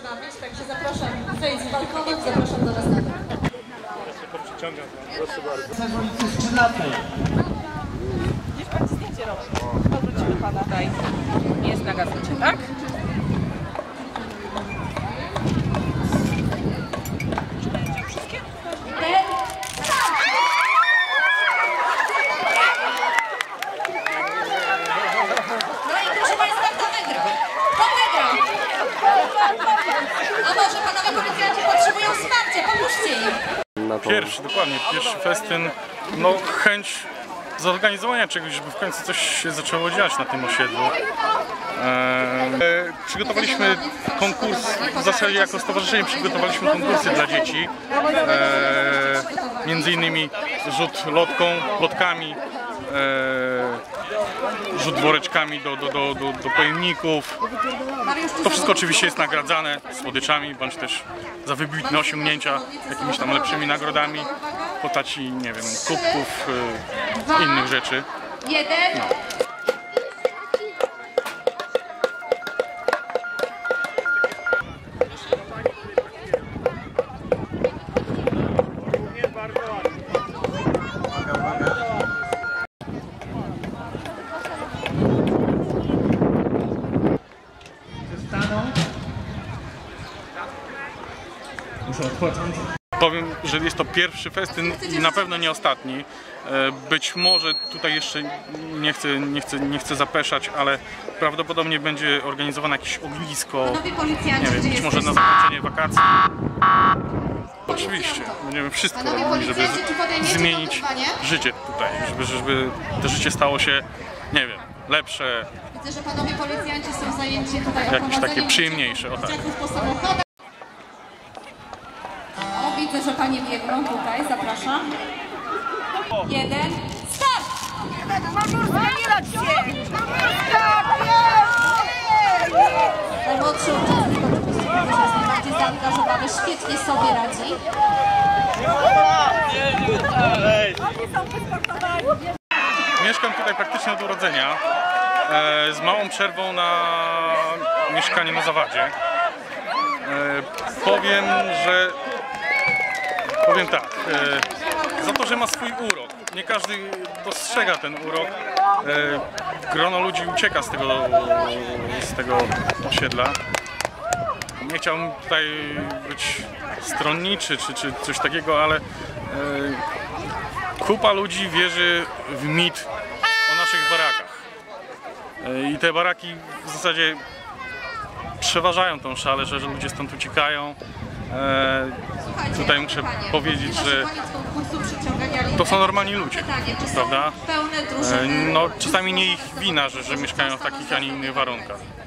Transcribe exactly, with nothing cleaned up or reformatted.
bawić, także zapraszam, zejdź z balkonów, zapraszam do nas na dół. Proszę bardzo. Z ulicy Skrzydlatej. Niech pan zdjęcie robi. Powrócimy pana tutaj. Jest na gazecie, tak? Wszystkie? No i proszę Państwa, kto wygrał? Kto wygrał? A może panowie policjanci potrzebują wsparcia, pomóżcie im. Pierwszy, dokładnie, pierwszy festyn, no chęć zorganizowania czegoś, żeby w końcu coś się zaczęło dziać na tym osiedlu. Eee, przygotowaliśmy konkurs, w zasadzie jako stowarzyszenie przygotowaliśmy konkursy dla dzieci. Eee, między innymi rzut lotką, lotkami, eee, rzut woreczkami do, do, do, do, do pojemników. To wszystko oczywiście jest nagradzane słodyczami, bądź też za wybitne osiągnięcia jakimiś tam lepszymi nagrodami w postaci, nie wiem, kubków, y, innych rzeczy. Jeden. Muszę odpocząć. Powiem, że jest to pierwszy festyn i na pewno nie ostatni. Być może tutaj jeszcze nie chcę, nie chcę, nie chcę zapeszać, ale prawdopodobnie będzie organizowane jakieś ognisko, nie wiem, być może na zakończenie wakacji. Oczywiście, będziemy wszystko robili, żeby zmienić życie tutaj, żeby, żeby to życie stało się, nie wiem, lepsze, Widzę, że panowie policjanci są zajęci tutaj jakieś takie przyjemniejsze, o tak. O, widzę, że panie biegną tutaj, zapraszam. Jeden, start! Najmłodszy uczestnik oczywiście, który jest najbardziej zaangażowany, świetnie sobie radzi. Mieszkam tutaj praktycznie od urodzenia, e, z małą przerwą na mieszkanie na Zawadzie. E, powiem, że powiem tak, e, za to, że ma swój urok. Nie każdy dostrzega ten urok. E, grono ludzi ucieka z tego, z tego osiedla. Nie chciałbym tutaj być stronniczy czy, czy coś takiego, ale e, kupa ludzi wierzy w mit o naszych barakach. I te baraki w zasadzie przeważają tą szalę, że, że ludzie stąd uciekają. E, tutaj muszę powiedzieć, że to są normalni ludzie, prawda? E, no, czasami nie ich wina, że, że mieszkają w takich, a nie innych warunkach.